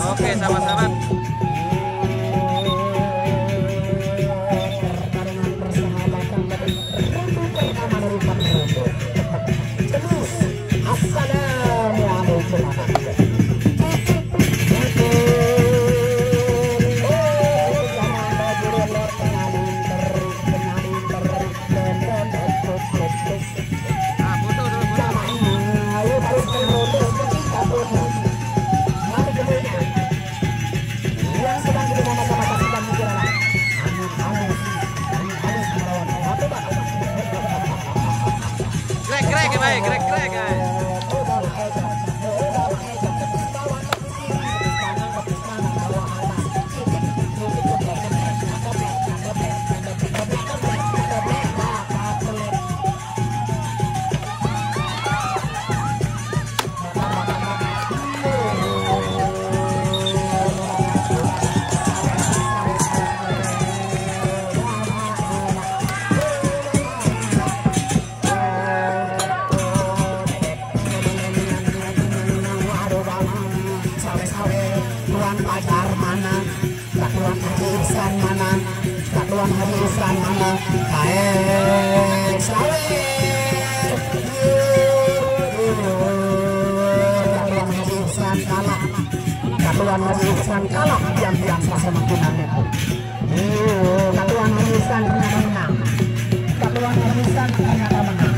Oke, sahabat-sahabat. Grek, baik, grek, guys. Pacar mana, katuan harisan mana, katuan harisan mana, kain sawit, katuan harisan kalah, katuan harisan kalah, diam-diam saya menggunakan itu. Katuan harisan ternyata menang, katuan harisan ternyata menang.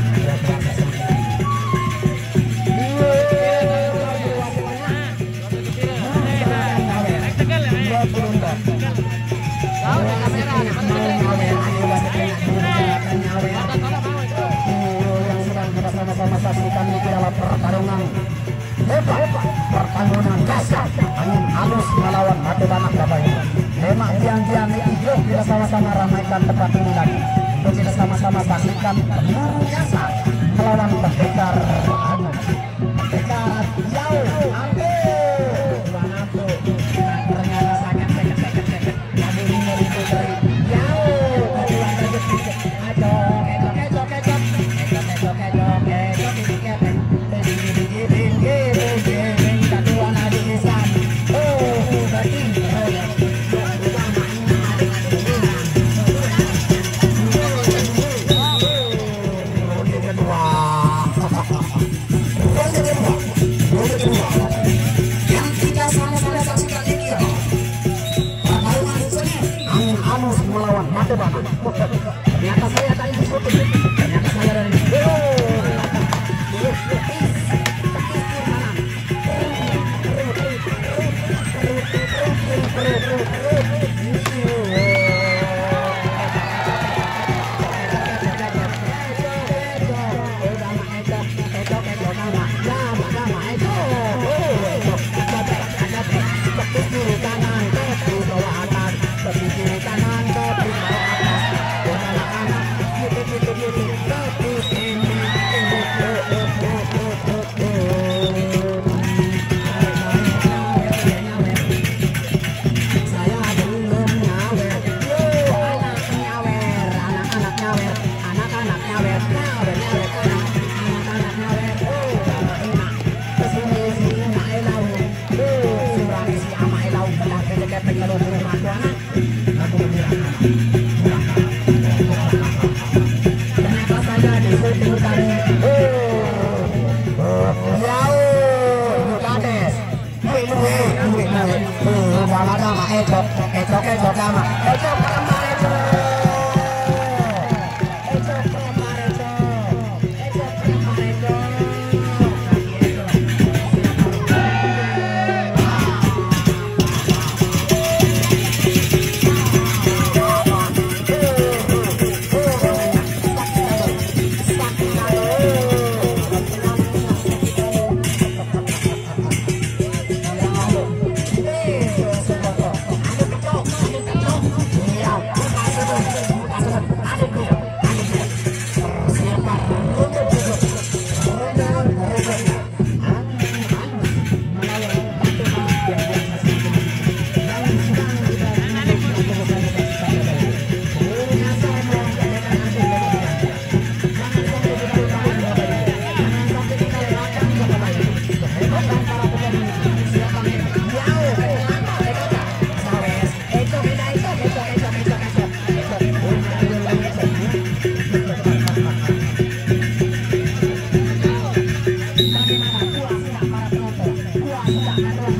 Sama-sama saksikan di dalam pertarungan hebat, pertarungan dahsyat, angin halus melawan batu banak Bapak Ibu. Tema tiang-tiang itu kita sama-sama ramaikan tempat ini lagi. Untuk kita sama-sama saksikan peluru biasa melawan pendekar pendekar jauh, ternyata sangat seket. Jadi ini itu dari jauh, ternyata saya tak ikut, ternyata saya dari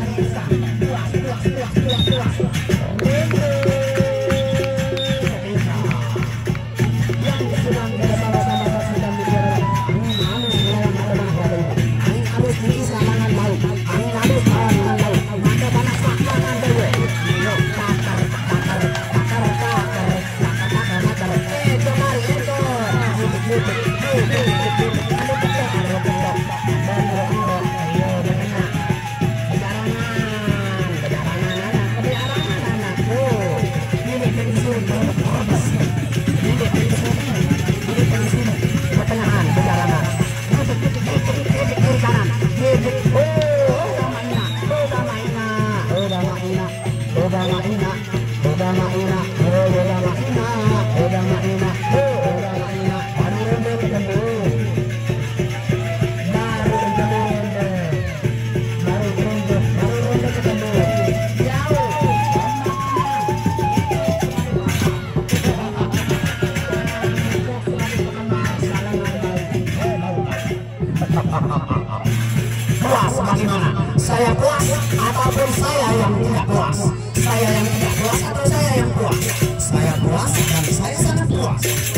Puas bagaimana? Saya puas ataupun saya yang tidak puas? Saya yang tidak puas atau saya yang puas? Saya puas dan saya sangat puas.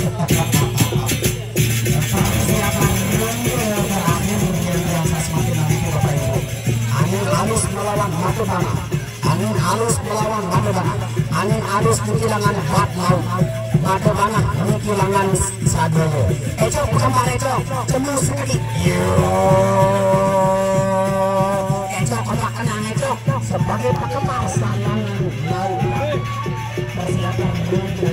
Angin halus melawan batu bana, angin halus melawan batu bana, angin halus kehilangan bat laut, batu bana kehilangan sadowo. Ecok kembar ecok, cemu sedikit. Ecok otak kena ecok sebagai penggemar salangan laut. Persiapan menuju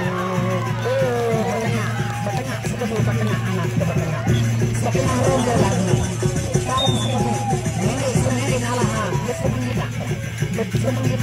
setengah ronde lagi.